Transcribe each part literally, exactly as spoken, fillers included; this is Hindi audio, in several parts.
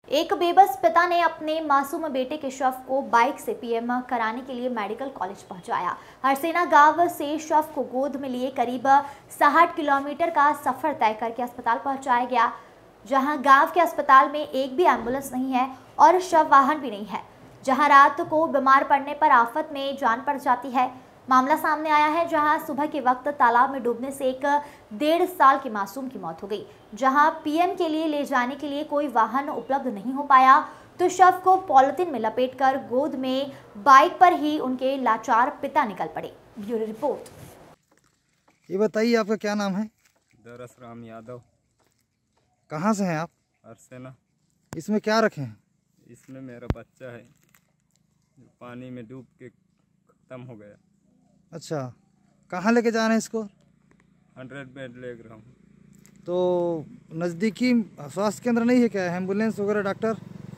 एक बेबस पिता ने अपने मासूम बेटे के शव को बाइक से पीएम कराने के लिए मेडिकल कॉलेज पहुंचाया। हरसेना गांव से शव को गोद में लिए करीब साठ किलोमीटर का सफर तय करके अस्पताल पहुंचाया गया, जहां गांव के अस्पताल में एक भी एम्बुलेंस नहीं है और शव वाहन भी नहीं है, जहां रात को बीमार पड़ने पर आफत में जान पड़ जाती है। मामला सामने आया है जहां सुबह के वक्त तालाब में डूबने से एक डेढ़ साल की मासूम की मौत हो गई। जहां पीएम के लिए ले जाने के लिए कोई वाहन उपलब्ध नहीं हो पाया तो शव को पॉलिथीन में लपेटकर गोद में बाइक पर ही उनके लाचार पिता निकल पड़े। Bureau report. ये बताइए, आपका क्या नाम है? दरस राम यादव। कहाँ से हैं आप? हरसेना। इसमें क्या रखे हैं? इसमें मेरा बच्चा है जो पानी में डूब के खत्म हो गया। अच्छा, कहाँ लेके जा रहे हैं इसको? हंड्रेड बेड ले रहा हूँ। तो नज़दीकी स्वास्थ्य केंद्र नहीं है क्या, एम्बुलेंस वगैरह, डॉक्टर?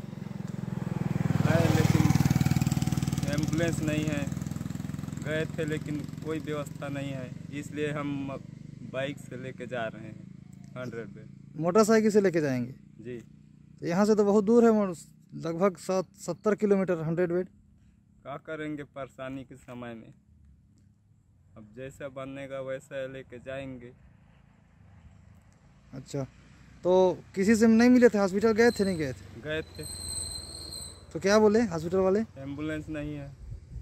है लेकिन एम्बुलेंस नहीं है। गए थे लेकिन कोई व्यवस्था नहीं है, इसलिए हम बाइक से लेके जा रहे हैं हंड्रेड बेड। मोटरसाइकिल से लेके जाएंगे जी। तो यहाँ से तो बहुत दूर है, लगभग सात सत्तर किलोमीटर हंड्रेड बेड। क्या करेंगे परेशानी के समय में, अब जैसा बनेगा वैसा लेके जाएंगे। अच्छा, तो किसी से नहीं मिले थे? हॉस्पिटल गए थे? नहीं गए थे? गए थे। तो क्या बोले हॉस्पिटल वाले? एम्बुलेंस नहीं है।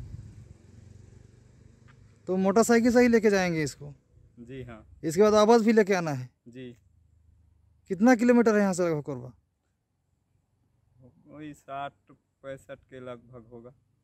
तो मोटरसाइकिल से ही लेके जाएंगे इसको? जी हाँ। इसके बाद वापस भी लेके आना है? जी। कितना किलोमीटर है यहाँ से लगभग कोरबा? वही साठ पैंसठ के लगभग होगा।